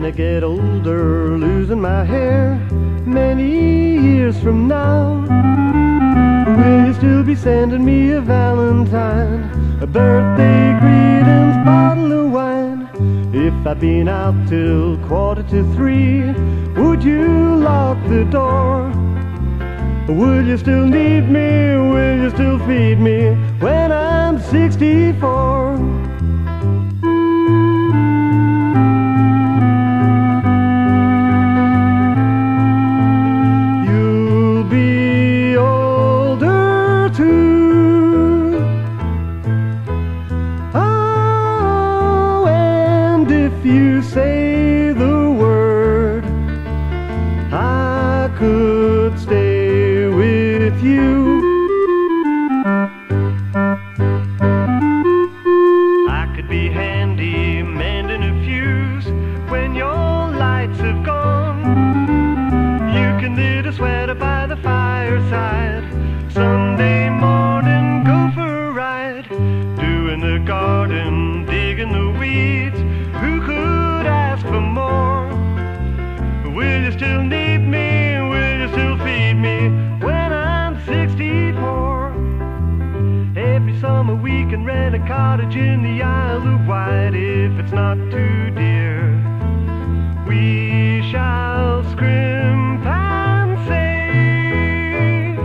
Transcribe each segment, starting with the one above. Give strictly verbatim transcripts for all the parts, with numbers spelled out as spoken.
when I get older, losing my hair many years from now? Will you still be sending me a valentine, a birthday greetings, bottle of wine? If I'd been out till quarter to three, would you lock the door? Will you still need me, will you still feed me when I'm sixty-four? You'll be older too. Oh, and if you say the word, I could stay with you. I could be handy mending a fuse when your lights have gone. You can knit a sweater by the fireside, Sunday morning go for a ride, doing the garden, digging the weeds. Who could ask for more? Will you still need me? Will you still feed me when I'm sixty-four? Every summer we can rent a cottage in the Isle of Wight. If it's not too dear, we shall scrimp and save.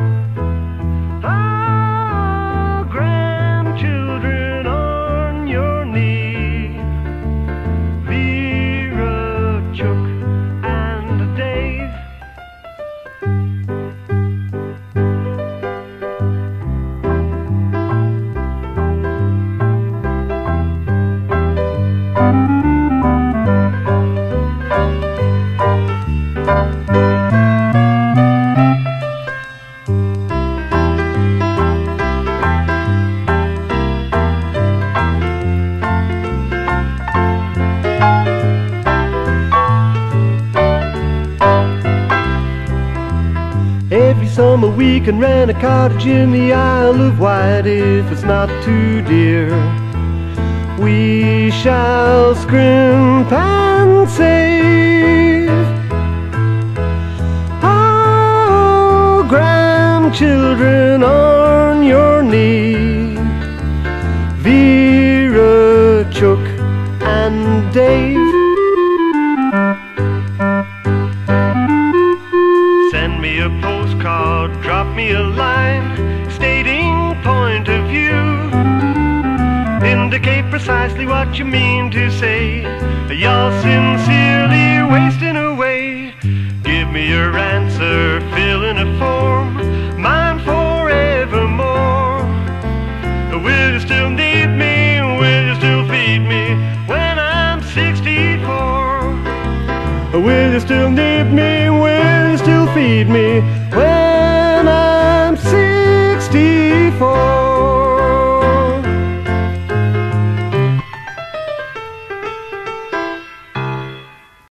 Oh, grandchildren on your knee, Vera, Chuck and Dave. Every summer we can rent a cottage in the Isle of Wight. If it's not too dear, we shall scrimp and save. Oh, grandchildren on your knee, Vera, Chuck and Dave. Send me a postcard, drop me a line, stating point of view. Indicate precisely what you mean to say. You're sincerely wasting away. Give me your answer, fill in a form, mine forevermore. Will you still need me? Will you still feed me when I'm sixty-four? Will you still need me? Will you still feed me